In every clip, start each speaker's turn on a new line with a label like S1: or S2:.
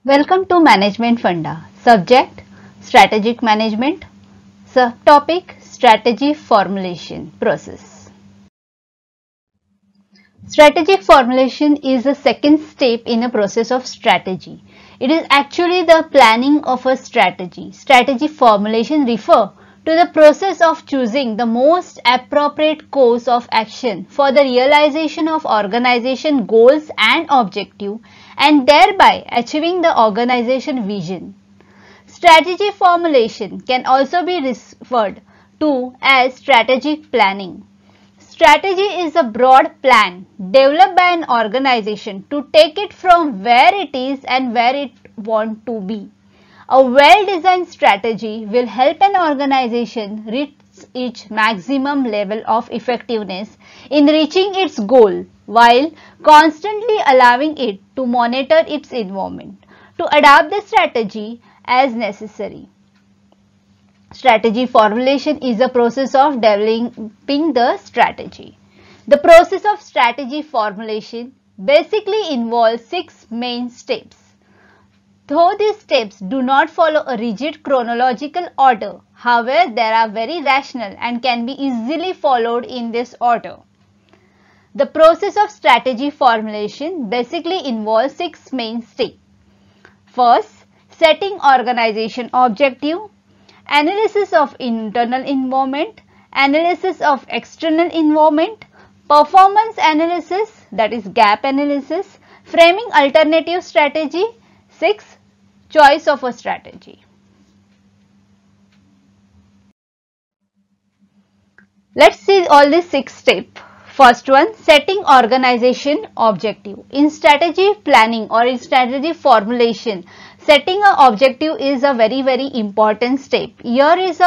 S1: Welcome to Management Funda. Subject Strategic Management. Subtopic Strategy Formulation Process. Strategic formulation is the second step in a process of strategy. It is actually the planning of a strategy. Strategy formulation refer to the process of choosing the most appropriate course of action for the realization of organization goals and objective and thereby achieving the organization vision. Strategy formulation can also be referred to as strategic planning. Strategy is a broad plan developed by an organization to take it from where it is and where it wants to be. A well-designed strategy will help an organization reach its maximum level of effectiveness in reaching its goal while constantly allowing it to monitor its environment to adapt the strategy as necessary. Strategy formulation is a process of developing the strategy. The process of strategy formulation basically involves 6 main steps. Though these steps do not follow a rigid chronological order, however, they are very rational and can be easily followed in this order. The process of strategy formulation basically involves 6 main steps. First, setting organization objective, analysis of internal environment, analysis of external environment, performance analysis, that is gap analysis, framing alternative strategy, 6. Choice of a strategy. Let's see all these 6 steps. First one, setting organization objective. In strategy planning or in strategy formulation, setting an objective is a very important step. Here is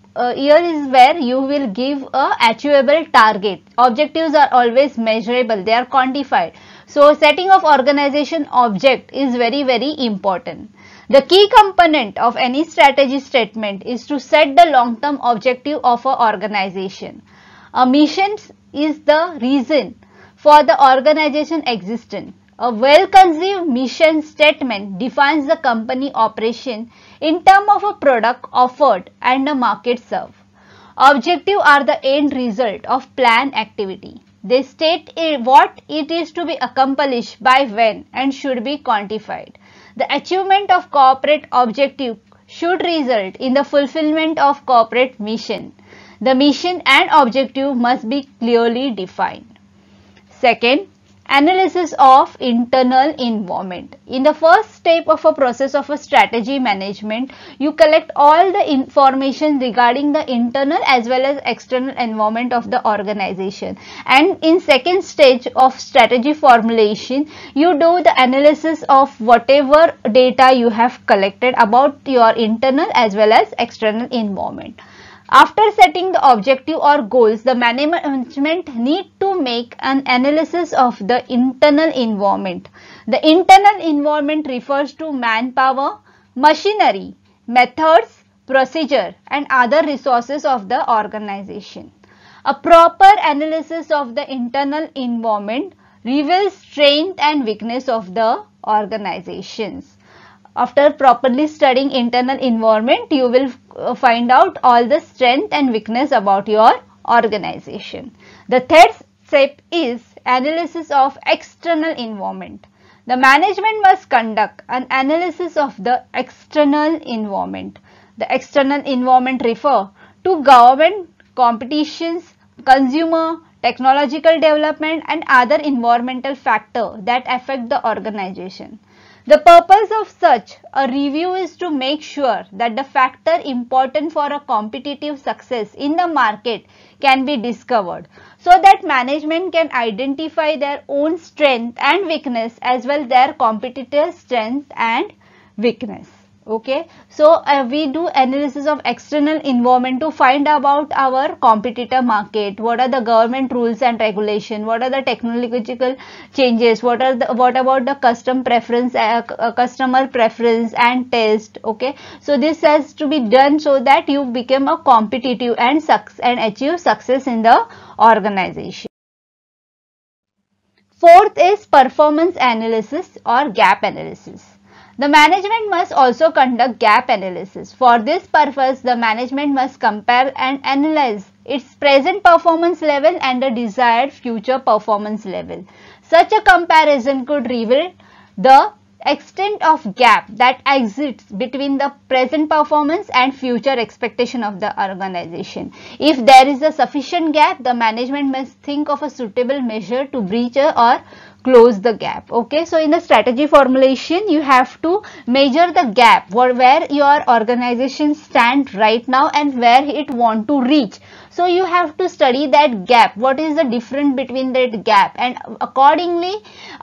S1: where you will give a achievable target. Objectives are always measurable, they are quantified. So setting of organization object is very important. The key component of any strategy statement is to set the long-term objective of an organization. A mission is the reason for the organization existence. A well-conceived mission statement defines the company operation in terms of a product offered and a market served. Objectives are the end result of planned activity. They state what it is to be accomplished by when and should be quantified. The achievement of corporate objective should result in the fulfillment of corporate mission. The mission and objective must be clearly defined. Second, analysis of internal environment. In the first step of a process of a strategy management, you collect all the information regarding the internal as well as external environment of the organization. And in second stage of strategy formulation, you do the analysis of whatever data you have collected about your internal as well as external environment. After setting the objective or goals, the management need to make an analysis of the internal environment. The internal environment refers to manpower, machinery, methods, procedure and other resources of the organization. A proper analysis of the internal environment reveals strength and weakness of the organizations. After properly studying internal environment, you will find out all the strength and weakness about your organization. The third step is analysis of external environment. The management must conduct an analysis of the external environment. The external environment refer to government, competitions, consumer, technological development and other environmental factors that affect the organization. The purpose of such a review is to make sure that the factor important for a competitive success in the market can be discovered so that management can identify their own strength and weakness as well their competitors' strength and weakness. Okay, so we do analysis of external environment to find about our competitor market, what are the government rules and regulation, what are the technological changes, what about the customer preference and taste. Okay, so this has to be done so that you become a competitive and achieve success in the organization. Fourth is performance analysis or gap analysis. The management must also conduct gap analysis. For this purpose, the management must compare and analyze its present performance level and the desired future performance level. Such a comparison could reveal the extent of gap that exists between the present performance and future expectation of the organization. If there is a sufficient gap, the management must think of a suitable measure to breach or close the gap. Okay, so in the strategy formulation, you have to measure the gap where your organization stands right now and where it want to reach. So you have to study that gap, what is the difference between that gap, and accordingly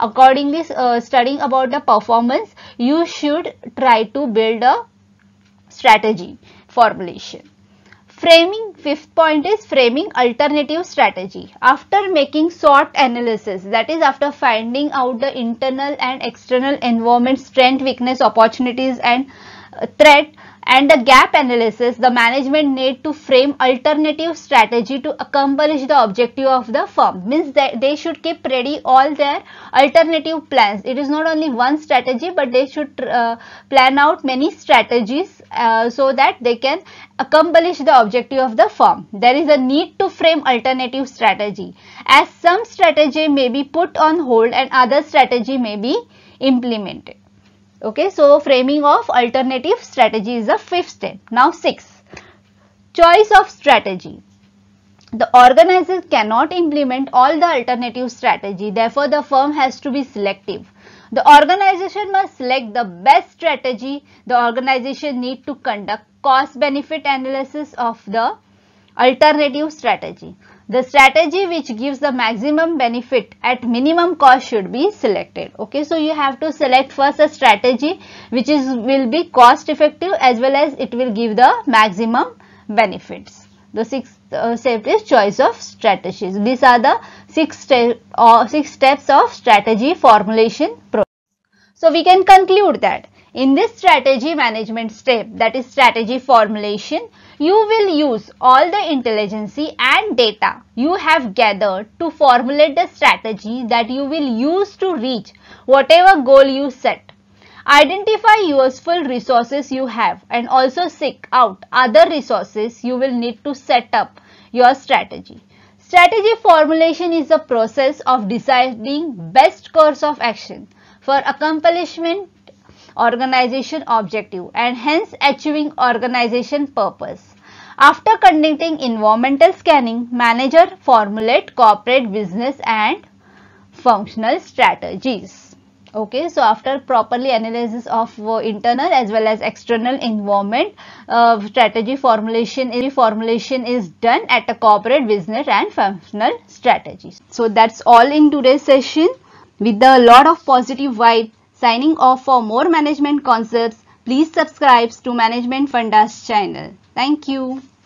S1: studying about the performance, you should try to build a strategy formulation. Framing, fifth point is framing alternative strategy. After making SWOT analysis, that is after finding out the internal and external environment, strength, weakness, opportunities and threat, and the gap analysis, the management need to frame alternative strategy to accomplish the objective of the firm. Means that they should keep ready all their alternative plans. It is not only one strategy, but they should plan out many strategies so that they can accomplish the objective of the firm. There is a need to frame alternative strategy, as some strategy may be put on hold and other strategy may be implemented. Okay, so framing of alternative strategy is the fifth step. Now sixth, choice of strategy. The organizer cannot implement all the alternative strategy, therefore the firm has to be selective. The organization must select the best strategy. The organization need to conduct cost benefit analysis of the alternative strategy. The strategy which gives the maximum benefit at minimum cost should be selected. Okay, so you have to select first a strategy which will be cost effective as well as it will give the maximum benefits. The sixth step is choice of strategies. These are the six steps of strategy formulation process. So we can conclude that in this strategy management step, that is strategy formulation, you will use all the intelligence and data you have gathered to formulate the strategy that you will use to reach whatever goal you set. Identify useful resources you have and also seek out other resources you will need to set up your strategy. Strategy formulation is the process of deciding best course of action for accomplishment organization objective and hence achieving organization purpose. After conducting environmental scanning, manager formulate corporate business and functional strategies. Okay, so after properly analysis of internal as well as external environment, strategy formulation is done at a corporate business and functional strategies. So that's all in today's session with a lot of positive vibe. Signing off. For more management concepts, please subscribe to Management Fundas channel. Thank you.